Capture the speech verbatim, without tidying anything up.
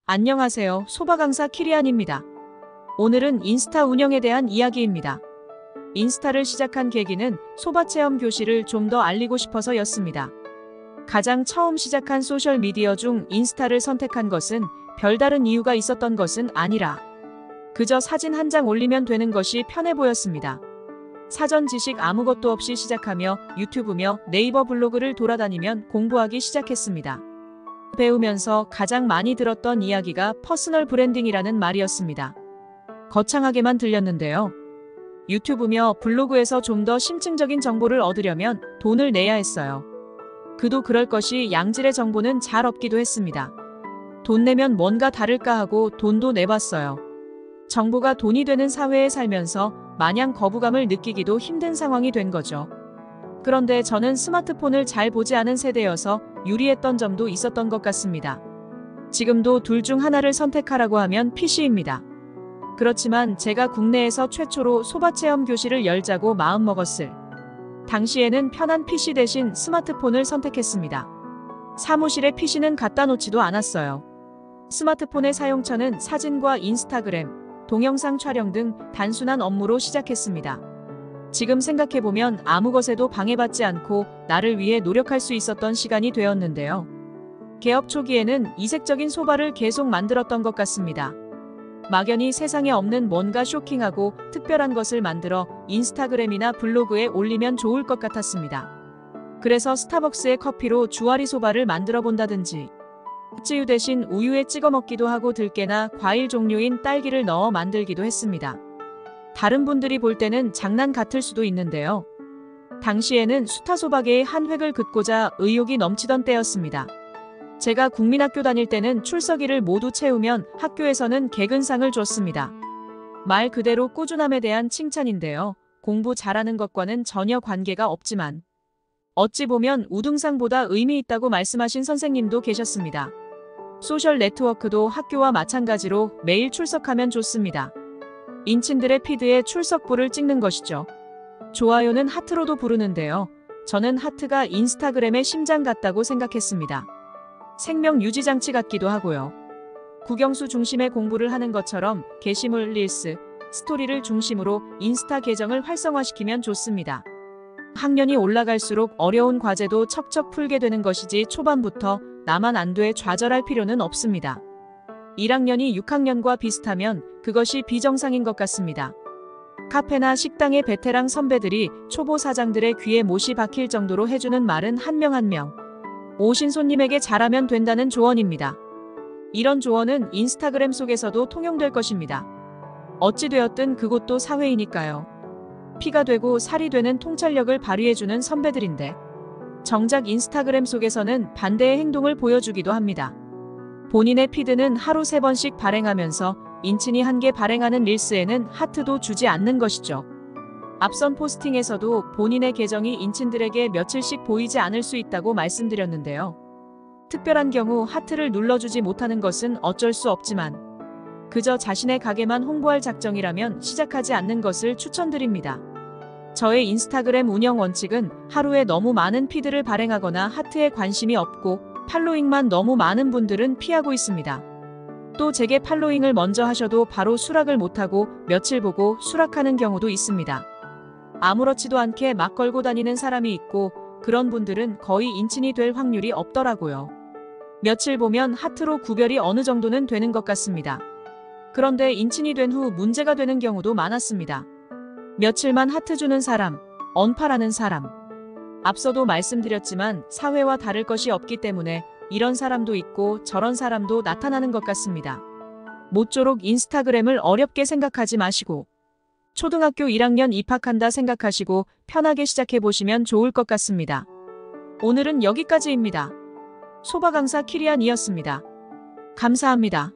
안녕하세요. 소바 강사 키리안입니다. 오늘은 인스타 운영에 대한 이야기입니다. 인스타를 시작한 계기는 소바 체험 교실을 좀 더 알리고 싶어서였습니다. 가장 처음 시작한 소셜미디어 중 인스타를 선택한 것은 별다른 이유가 있었던 것은 아니라 그저 사진 한 장 올리면 되는 것이 편해 보였습니다. 사전 지식 아무것도 없이 시작하며 유튜브며 네이버 블로그를 돌아다니면 공부하기 시작했습니다. 배우면서 가장 많이 들었던 이야기가 퍼스널 브랜딩이라는 말이었습니다. 거창하게만 들렸는데요. 유튜브며 블로그에서 좀 더 심층적인 정보를 얻으려면 돈을 내야 했어요. 그도 그럴 것이 양질의 정보는 잘 없기도 했습니다. 돈 내면 뭔가 다를까 하고 돈도 내봤어요. 정보가 돈이 되는 사회에 살면서 마냥 거부감을 느끼기도 힘든 상황이 된 거죠. 그런데 저는 스마트폰을 잘 보지 않은 세대여서 유리했던 점도 있었던 것 같습니다. 지금도 둘 중 하나를 선택하라고 하면 피시입니다. 그렇지만 제가 국내에서 최초로 소바 체험 교실을 열자고 마음먹었을 당시에는 편한 피시 대신 스마트폰을 선택했습니다. 사무실에 피시는 갖다 놓지도 않았어요. 스마트폰의 사용처는 사진과 인스타그램, 동영상 촬영 등 단순한 업무로 시작했습니다. 지금 생각해보면 아무 것에도 방해받지 않고 나를 위해 노력할 수 있었던 시간이 되었는데요. 개업 초기에는 이색적인 소바를 계속 만들었던 것 같습니다. 막연히 세상에 없는 뭔가 쇼킹하고 특별한 것을 만들어 인스타그램이나 블로그에 올리면 좋을 것 같았습니다. 그래서 스타벅스의 커피로 주아리 소바를 만들어 본다든지 쯔유 대신 우유에 찍어 먹기도 하고 들깨나 과일 종류인 딸기를 넣어 만들기도 했습니다. 다른 분들이 볼 때는 장난 같을 수도 있는데요. 당시에는 수타소바계의 한 획을 긋고자 의욕이 넘치던 때였습니다. 제가 국민학교 다닐 때는 출석일을 모두 채우면 학교에서는 개근상을 줬습니다. 말 그대로 꾸준함에 대한 칭찬인데요. 공부 잘하는 것과는 전혀 관계가 없지만 어찌 보면 우등상보다 의미 있다고 말씀하신 선생님도 계셨습니다. 소셜 네트워크도 학교와 마찬가지로 매일 출석하면 좋습니다. 인친들의 피드에 출석부를 찍는 것이죠. 좋아요는 하트로도 부르는데요. 저는 하트가 인스타그램의 심장 같다고 생각했습니다. 생명 유지 장치 같기도 하고요. 국영수 중심의 공부를 하는 것처럼 게시물, 릴스, 스토리를 중심으로 인스타 계정을 활성화시키면 좋습니다. 학년이 올라갈수록 어려운 과제도 척척 풀게 되는 것이지 초반부터 나만 안 돼 좌절할 필요는 없습니다. 일 학년이 육 학년과 비슷하면 그것이 비정상인 것 같습니다. 카페나 식당의 베테랑 선배들이 초보 사장들의 귀에 못이 박힐 정도로 해주는 말은 한 명 한 명. 오신 손님에게 잘하면 된다는 조언입니다. 이런 조언은 인스타그램 속에서도 통용될 것입니다. 어찌되었든 그곳도 사회이니까요. 피가 되고 살이 되는 통찰력을 발휘해주는 선배들인데 정작 인스타그램 속에서는 반대의 행동을 보여주기도 합니다. 본인의 피드는 하루 세 번씩 발행하면서 인친이 한 개 발행하는 릴스에는 하트도 주지 않는 것이죠. 앞선 포스팅에서도 본인의 계정이 인친들에게 며칠씩 보이지 않을 수 있다고 말씀드렸는데요. 특별한 경우 하트를 눌러주지 못하는 것은 어쩔 수 없지만 그저 자신의 가게만 홍보할 작정이라면 시작하지 않는 것을 추천드립니다. 저의 인스타그램 운영 원칙은 하루에 너무 많은 피드를 발행하거나 하트에 관심이 없고 팔로잉만 너무 많은 분들은 피하고 있습니다. 또 제게 팔로잉을 먼저 하셔도 바로 수락을 못하고 며칠 보고 수락하는 경우도 있습니다. 아무렇지도 않게 막 걸고 다니는 사람이 있고 그런 분들은 거의 인친이 될 확률이 없더라고요. 며칠 보면 하트로 구별이 어느 정도는 되는 것 같습니다. 그런데 인친이 된 후 문제가 되는 경우도 많았습니다. 며칠만 하트 주는 사람, 언팔하는 사람. 앞서도 말씀드렸지만 사회와 다를 것이 없기 때문에 이런 사람도 있고 저런 사람도 나타나는 것 같습니다. 모쪼록 인스타그램을 어렵게 생각하지 마시고 초등학교 일 학년 입학한다 생각하시고 편하게 시작해보시면 좋을 것 같습니다. 오늘은 여기까지입니다. 소바 강사 키리안이었습니다. 감사합니다.